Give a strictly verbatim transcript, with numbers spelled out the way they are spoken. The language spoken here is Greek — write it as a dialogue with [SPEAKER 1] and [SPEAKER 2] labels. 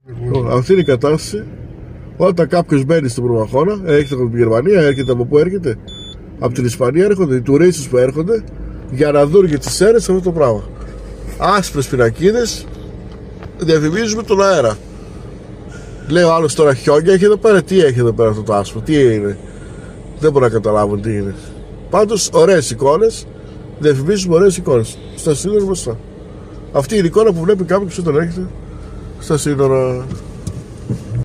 [SPEAKER 1] Αυτή είναι η κατάσταση. Όταν κάποιος μπαίνει στην Προμαχώνα, έρχεται από την Γερμανία, έρχεται από πού έρχεται, από την Ισπανία έρχονται οι τουρίστες που έρχονται για να δουν και τις αίρες αυτό το πράγμα. Άσπρες πινακίδες διαφημίζουμε τον αέρα. Λέει ο άλλος τώρα χιόνια έχει εδώ πέρα. Τι έχει εδώ πέρα αυτό το άσπρο, τι είναι? Δεν μπορώ να καταλάβω τι είναι. Πάντως ωραίες εικόνες, διαφημίζουμε ωραίες εικόνες στα σύνορα μπροστά. Αυτή είναι η εικόνα που βλέπει κάποιος όταν έρχεται στα σύνορα.